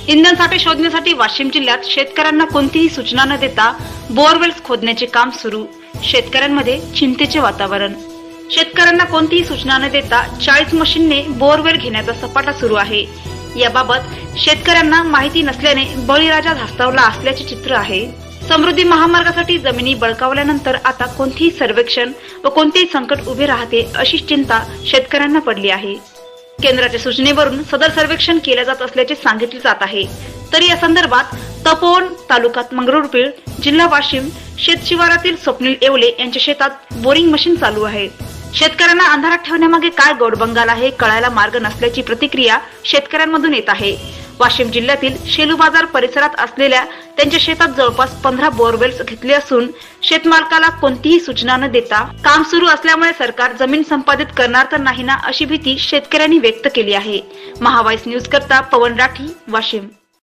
इंधन साठे शोधण्यासाठी वाशिम जिल्ह्यात शेतकऱ्यांना कोणतीही सूचना न देता बोअरवेल्स खोदण्याचे काम सुरू. शेतकऱ्यांमध्ये चिंतेचे वातावरण. शेतकऱ्यांना कोणतीही सूचना न देता 40 मशीनने बोअरवेल घेण्याचा सपाटा सुरू आहे. याबाबत शेतकऱ्यांना माहिती नसल्याने बळीराजा धास्तावला असल्याचे चित्र आहे. समृद्धी महामार्गासाठी जमिनी बळकावल्यानंतर आता कोणतेही सर्वेक्षण व कोणतेही संकट उभे राहते अशी चिंता शेतकऱ्यांना पडली आहे. केंद्राच्या सूचनेवरून सदर सर्वेक्षण केले जात असल्याचे सांगितले जात आहे. तरी या संदर्भात तपोवन तालुक्यात मंगरुळपीर जिल्हा वाशिम शेतशिवारातील स्वप्नील येवले यांच्या शेतात बोरिंग मशीन चालू आहे. शेतकऱ्यांना अंधारात ठेवण्यामागे काय गोडबंगाल आहे कळायला मार्ग नसल्याची प्रतिक्रिया शेतकऱ्यांमधून येत आहे. वाशिम जिल्ह्यातील शेलू बाजार परिसरात असलेल्या त्यांच्या शेतात जवळपास 15 बोअरवेल्स घेतले असून शेतमालकाला कोणतीही सूचना न देता काम सुरू असल्यामुळे सरकार जमीन संपादित करणार तर नाही ना अशी भीती शेतकऱ्यांनी व्यक्त केली आहे. महावाईस न्यूज करता पवन राठी, वाशिम.